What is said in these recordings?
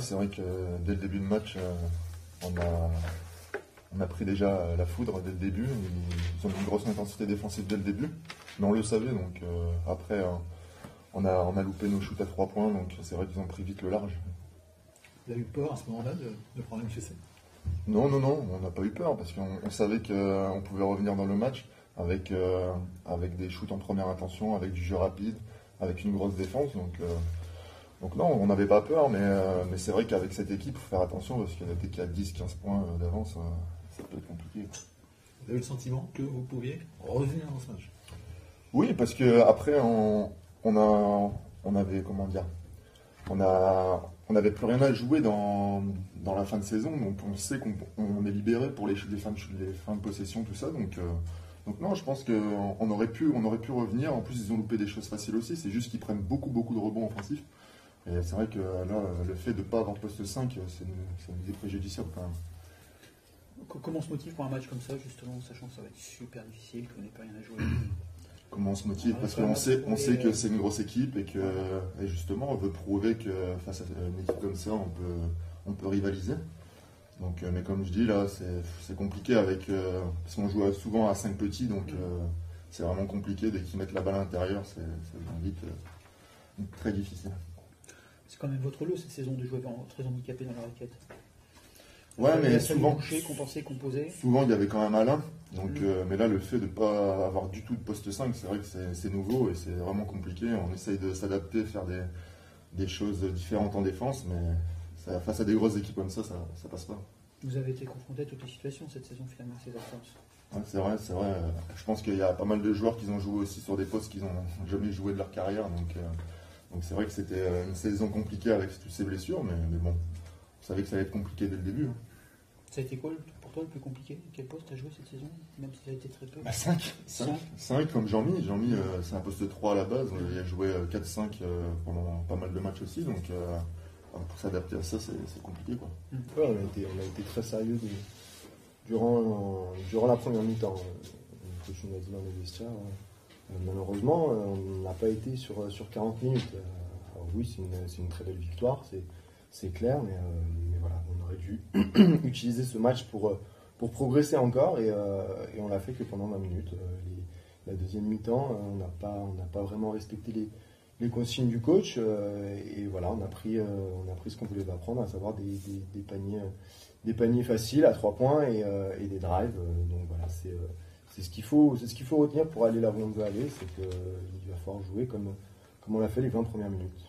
c'est vrai que dès le début de match, on a pris déjà la foudre dès le début. Ils ont mis une grosse intensité défensive dès le début, mais on le savait. Donc après, on a loupé nos shoots à 3 points, donc c'est vrai qu'ils ont pris vite le large. Vous avez eu peur à ce moment-là de prendre une fessée? Non, on n'a pas eu peur parce qu'on savait qu'on pouvait revenir dans le match avec des shoots en première intention, avec du jeu rapide, avec une grosse défense. Donc non, on n'avait pas peur, mais c'est vrai qu'avec cette équipe, il faut faire attention parce qu'il y a dès qu'il y a 10-15 points d'avance, ça peut être compliqué. Vous avez le sentiment que vous pouviez revenir dans ce match? Oui, parce qu'après, on avait, comment dire, on n'avait plus rien à jouer dans la fin de saison, donc on sait qu'on est libéré pour les fins de possession, tout ça. Donc non, je pense qu'on aurait pu revenir. En plus, ils ont loupé des choses faciles aussi. C'est juste qu'ils prennent beaucoup de rebonds offensifs. Et c'est vrai que là, le fait de ne pas avoir poste 5, ça nous est préjudiciable quand même. Comment on se motive pour un match comme ça, justement, sachant que ça va être super difficile, qu'on n'ait pas rien à jouer? Comment on se motive? Parce qu'on sait que c'est une grosse équipe et justement, on veut prouver que face à une équipe comme ça, on peut rivaliser. Donc, mais comme je dis, là, c'est compliqué parce qu'on joue souvent à 5 petits, donc c'est vraiment compliqué. Dès qu'ils mettent la balle à l'intérieur, ça devient vite très difficile. C'est quand même votre lot cette saison de jouer très handicapés dans la raquette. Ouais, mais souvent, compenser, composer. Souvent, il y avait quand même Alain. Donc, mais là, le fait de ne pas avoir du tout de poste 5, c'est vrai que c'est nouveau et c'est vraiment compliqué. On essaye de s'adapter, faire des choses différentes en défense, mais face à des grosses équipes comme ça passe pas. Vous avez été confronté à toutes les situations cette saison, finalement, ces absences. Ouais, c'est vrai. Je pense qu'il y a pas mal de joueurs qui ont joué aussi sur des postes qu'ils n'ont jamais joué de leur carrière. Donc c'est vrai que c'était une saison compliquée avec toutes ces blessures, mais bon, on savait que ça allait être compliqué dès le début. Ça a été quoi pour toi le plus compliqué? Quel poste tu as joué cette saison, même si ça a été très peu? 5 comme Jean-Mi. Jean-Mi, c'est un poste 3 à la base. Il a joué 4-5 pendant pas mal de matchs aussi. Donc pour s'adapter à ça, c'est compliqué, quoi. Ouais, on a été très sérieux durant la première mi-temps. Le coach nous a dit dans les vestiaires. Malheureusement, on n'a pas été sur 40 minutes. Alors oui, c'est une très belle victoire, c'est clair, mais voilà, on aurait dû utiliser ce match pour progresser encore, et on l'a fait que pendant 20 minutes. La deuxième mi-temps, on n'a pas vraiment respecté les consignes du coach, et voilà, on a pris ce qu'on voulait apprendre, à savoir des paniers faciles à 3 points et des drives. Donc voilà, c'est ce qu'il faut retenir pour aller là où on veut aller, c'est qu'il va falloir jouer comme on l'a fait les 20 premières minutes.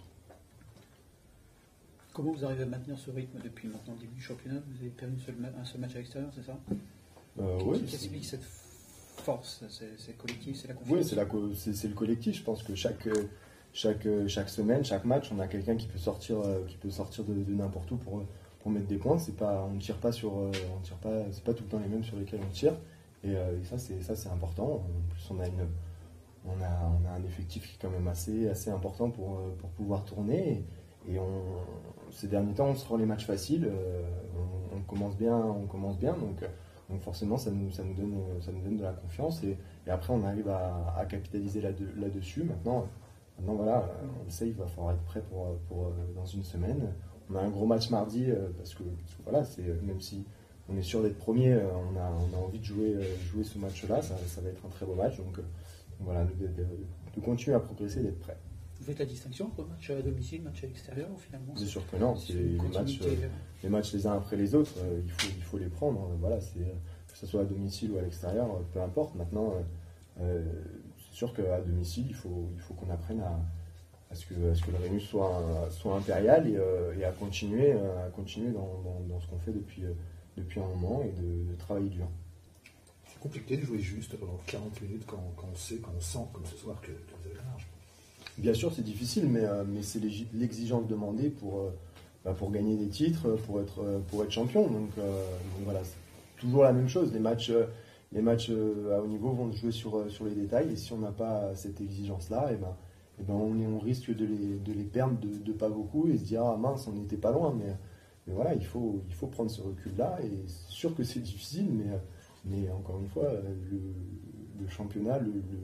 Comment vous arrivez à maintenir ce rythme depuis maintenant le début du championnat? Vous avez perdu un seul match à l'extérieur, c'est ça? Oui. Qu'est-ce qui explique cette force? C'est collectif, c'est la confiance? Oui, c'est le collectif. Je pense que chaque semaine, chaque match, on a quelqu'un qui peut sortir de n'importe où pour mettre des points. C'est pas tout le temps les mêmes sur lesquels on tire. Et ça c'est important. En plus, on a un effectif qui est quand même assez important pour pouvoir tourner. Et ces derniers temps, on se rend les matchs faciles. On commence bien. Donc forcément, ça nous donne de la confiance. Et après, on arrive à capitaliser là-dessus. Maintenant, voilà, on le sait, il va falloir être prêt pour dans une semaine. On a un gros match mardi parce que voilà, même si on est sûr d'être premier, on a envie de jouer ce match-là. Ça va être un très beau match. Donc voilà, de continuer à progresser et d'être prêt. Vous faites la distinction entre match à domicile, match à l'extérieur, ou finalement? Bien sûr que non. C'est les matchs les uns après les autres. Il faut les prendre. Voilà, que ce soit à domicile ou à l'extérieur, peu importe. Maintenant, c'est sûr qu'à domicile, il faut qu'on apprenne à ce que le Rhénus soit impérial et à continuer dans ce qu'on fait depuis un moment et de travailler dur. C'est compliqué de jouer juste pendant 40 minutes quand on sait, quand on sent, comme ce soir, que vous avez la marge. Bien sûr, c'est difficile, mais c'est l'exigence demandée pour gagner des titres, pour être champion. Donc voilà, c'est toujours la même chose. Les matchs à haut niveau vont jouer sur les détails, et si on n'a pas cette exigence-là, on risque de les perdre de pas beaucoup et se dire ah mince, on n'était pas loin. Mais voilà, il faut prendre ce recul-là, et c'est sûr que c'est difficile, mais encore une fois, le championnat,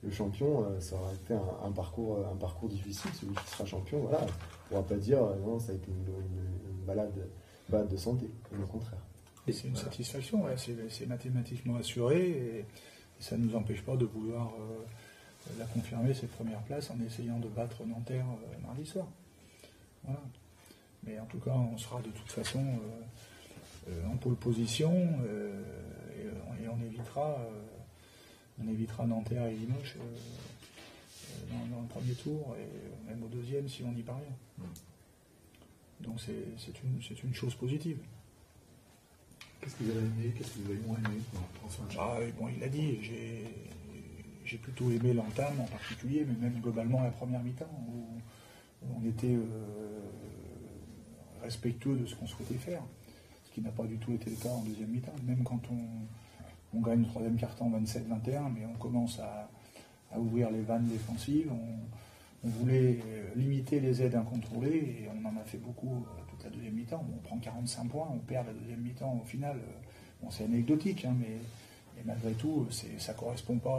le champion, ça aura été un parcours difficile. Celui qui sera champion, voilà, on ne pourra pas dire non, ça a été une balade de santé, au contraire. Et c'est une satisfaction, ouais, c'est mathématiquement assuré et ça ne nous empêche pas de vouloir la confirmer, cette première place, en essayant de battre Nanterre mardi soir. Voilà. Mais en tout cas, on sera de toute façon en pole position et on évitera Nanterre et Limoges dans le premier tour et même au deuxième si on n'y parvient. Donc c'est une chose positive. Qu'est-ce que vous avez aimé, qu'est-ce que vous avez moins aimé dans ce match? Bon, il l'a dit, j'ai plutôt aimé l'entame en particulier, mais même globalement la première mi-temps, où on était respectueux de ce qu'on souhaitait faire, ce qui n'a pas du tout été le cas en deuxième mi-temps. Même quand on gagne le troisième quart-temps 27-21, mais on commence à ouvrir les vannes défensives, on voulait limiter les aides incontrôlées, et on en a fait beaucoup toute la deuxième mi-temps. On prend 45 points, on perd la deuxième mi-temps au final. Bon, c'est anecdotique, hein, mais malgré tout, ça ne correspond pas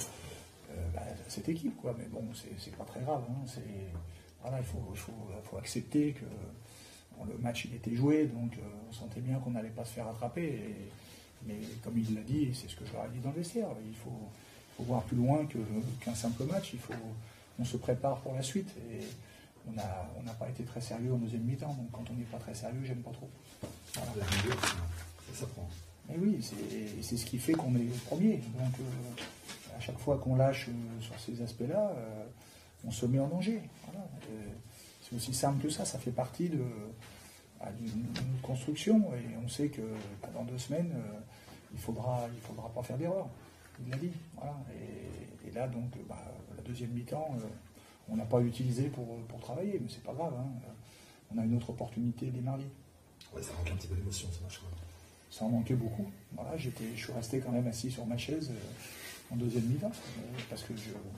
à cette équipe, quoi. Mais bon, c'est pas très grave. Hein. Voilà, il faut accepter que le match il était joué, donc on sentait bien qu'on n'allait pas se faire attraper. Mais comme il l'a dit, c'est ce que je leur ai dit dans le vestiaire, il faut voir plus loin qu'un simple match. On se prépare pour la suite. Et on n'a pas été très sérieux en deuxième mi-temps, donc quand on n'est pas très sérieux, j'aime pas trop. Voilà. La rigueur, ça prend. Et oui, c'est ce qui fait qu'on est premier. Donc à chaque fois qu'on lâche sur ces aspects-là, on se met en danger. Voilà. C'est aussi simple que ça fait partie d'une construction, et on sait que dans 2 semaines, il faudra pas faire d'erreur. Il l'a dit. Voilà. Et là, donc, la deuxième mi-temps, on n'a pas utilisé pour travailler, mais c'est pas grave. Hein. On a une autre opportunité dès mardi. Ouais, ça manque un petit peu d'émotion, ce match. Ça en manquait beaucoup. Voilà, je suis resté quand même assis sur ma chaise en deuxième mi-temps, parce que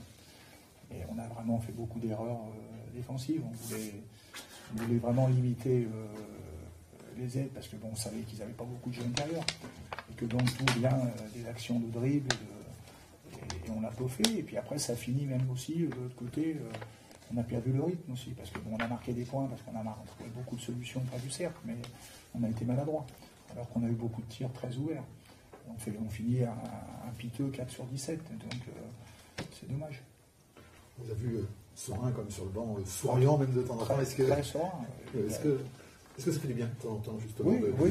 on a vraiment fait beaucoup d'erreurs défensives. On voulait vraiment limiter les aides, parce que on savait qu'ils n'avaient pas beaucoup de jeux intérieurs, et que donc tout vient des actions de dribble, et on l'a pas fait. Et puis après, ça finit même aussi de l'autre côté. On a perdu le rythme aussi, parce qu'on a marqué des points, parce qu'on a trouvé beaucoup de solutions près du cercle, mais on a été maladroit. Alors qu'on a eu beaucoup de tirs très ouverts. On finit un piteux 4 sur 17, donc c'est dommage. Vous avez vu Sorin comme sur le banc, souriant même de temps en temps. Très serein. Est-ce que ça fait du bien de temps en temps, justement?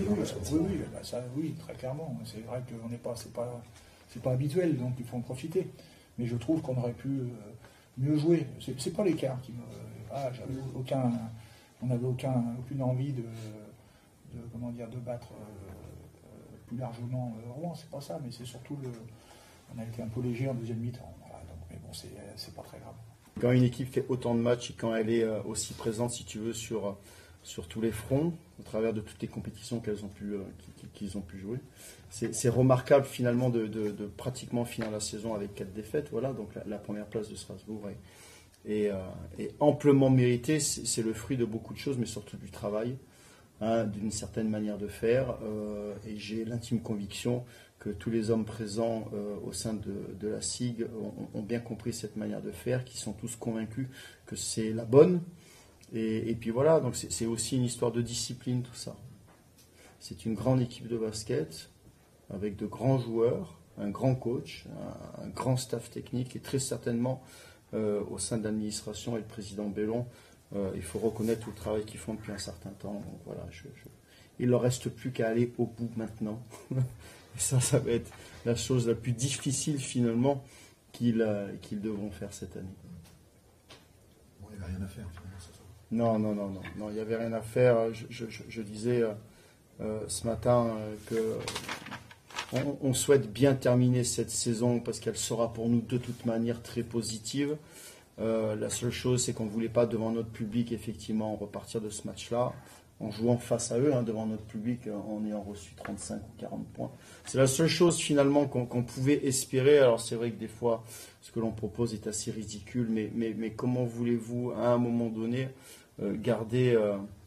Oui, très clairement. C'est vrai que c'est pas habituel, donc il faut en profiter. Mais je trouve qu'on aurait pu mieux jouer. C'est pas l'écart qui me... on n'avait aucune envie de battre plus largement Rouen, c'est pas ça, mais c'est surtout on a été un peu léger en deuxième mi-temps. Voilà, donc, mais bon, c'est pas très grave. Quand une équipe fait autant de matchs et quand elle est aussi présente, si tu veux, sur tous les fronts, au travers de toutes les compétitions qu'ils ont pu jouer, c'est remarquable finalement de pratiquement finir la saison avec 4 défaites. Voilà, donc la première place de Strasbourg est amplement méritée. C'est le fruit de beaucoup de choses, mais surtout du travail. D'une certaine manière de faire, et j'ai l'intime conviction que tous les hommes présents au sein de la SIG ont bien compris cette manière de faire, qui sont tous convaincus que c'est la bonne, et puis voilà, donc c'est aussi une histoire de discipline, tout ça. C'est une grande équipe de basket, avec de grands joueurs, un grand coach, un grand staff technique, et très certainement au sein de l'administration et le président Bellon, il faut reconnaître tout le travail qu'ils font depuis un certain temps. Donc voilà, il ne leur reste plus qu'à aller au bout maintenant. Et ça va être la chose la plus difficile finalement qu'ils devront faire cette année. Bon, il n'y avait rien à faire finalement ce soir. Non, il n'y avait rien à faire. Je disais ce matin que on souhaite bien terminer cette saison parce qu'elle sera pour nous de toute manière très positive. La seule chose, c'est qu'on ne voulait pas, devant notre public, effectivement, repartir de ce match-là, en jouant face à eux, devant notre public, en ayant reçu 35 ou 40 points. C'est la seule chose, finalement, qu'on pouvait espérer. Alors, c'est vrai que des fois, ce que l'on propose est assez ridicule, mais comment voulez-vous, à un moment donné, garder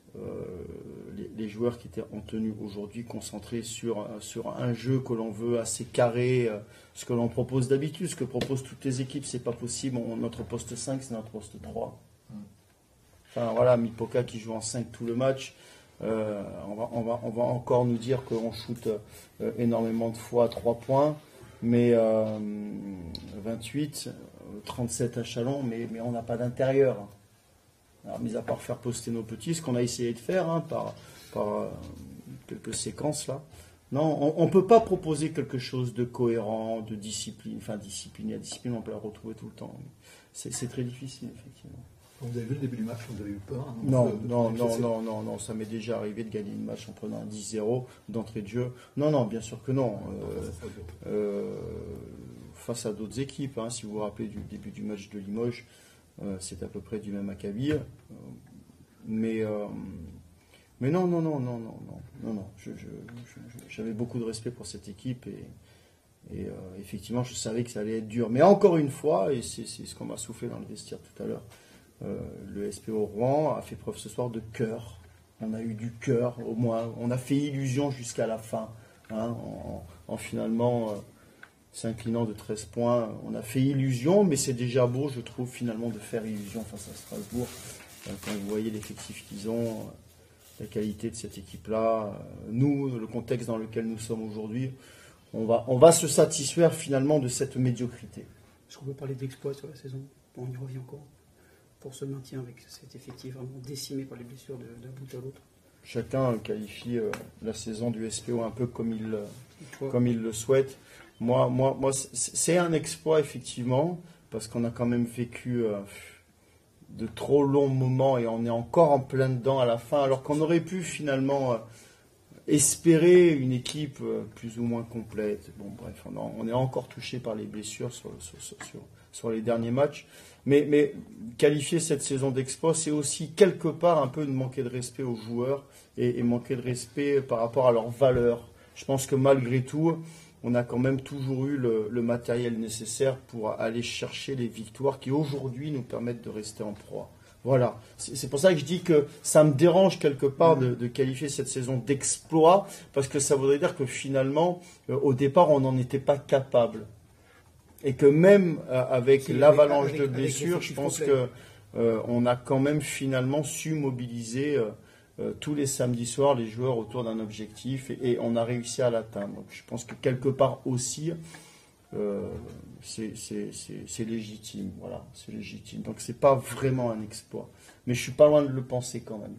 les joueurs qui étaient en tenue aujourd'hui concentrés sur un jeu que l'on veut assez carré, ce que l'on propose d'habitude, ce que proposent toutes les équipes, c'est pas possible. Notre poste 5, c'est notre poste 3. Enfin voilà, Mipoka qui joue en 5 tout le match, on va encore nous dire qu'on shoot énormément de fois à 3 points, mais 28, 37 à Chalon, mais on n'a pas d'intérieur. Alors, mis à part faire poster nos petits, ce qu'on a essayé de faire par quelques séquences là. Non, on ne peut pas proposer quelque chose de cohérent, de discipline. Enfin, discipline, la discipline, on peut la retrouver tout le temps. C'est très difficile, effectivement. Vous avez vu le début du match, vous avez eu peur? Non, ça m'est déjà arrivé de gagner une match en prenant un 10-0 d'entrée de jeu. Non, bien sûr que non. Face à d'autres équipes, si vous vous rappelez du début du match de Limoges, c'est à peu près du même acabit. Mais non. J'avais beaucoup de respect pour cette équipe et effectivement, je savais que ça allait être dur. Mais encore une fois, et c'est ce qu'on m'a soufflé dans le vestiaire tout à l'heure, le SPO Rouen a fait preuve ce soir de cœur. On a eu du cœur, au moins. On a fait illusion jusqu'à la fin. En finalement s'inclinant de 13 points, on a fait illusion, mais c'est déjà beau, je trouve, finalement, de faire illusion face à Strasbourg. Quand vous voyez l'effectif qu'ils ont, la qualité de cette équipe-là, nous, le contexte dans lequel nous sommes aujourd'hui, on va se satisfaire finalement de cette médiocrité. Est-ce qu'on peut parler d'exploit sur la saison? On y revient encore. Pour ce maintien avec cet effectif vraiment décimé par les blessures d'un bout à l'autre. Chacun qualifie la saison du SPO un peu comme il le souhaite. Moi, c'est un exploit, effectivement, parce qu'on a quand même vécu de trop longs moments et on est encore en plein dedans à la fin, alors qu'on aurait pu finalement espérer une équipe plus ou moins complète. Bon, bref, on est encore touché par les blessures sur les derniers matchs. Mais qualifier cette saison d'exploit, c'est aussi quelque part un peu de manquer de respect aux joueurs et manquer de respect par rapport à leurs valeurs. Je pense que malgré tout, on a quand même toujours eu le matériel nécessaire pour aller chercher les victoires qui aujourd'hui nous permettent de rester en proie. Voilà, c'est pour ça que je dis que ça me dérange quelque part de qualifier cette saison d'exploit, parce que ça voudrait dire que finalement, au départ, on n'en était pas capable. Et que même avec l'avalanche de blessures, je pense qu'on a quand même finalement su mobiliser tous les samedis soirs les joueurs autour d'un objectif et on a réussi à l'atteindre. Donc je pense que quelque part aussi, c'est légitime. Voilà, c'est légitime. Donc c'est pas vraiment un exploit. Mais je suis pas loin de le penser quand même.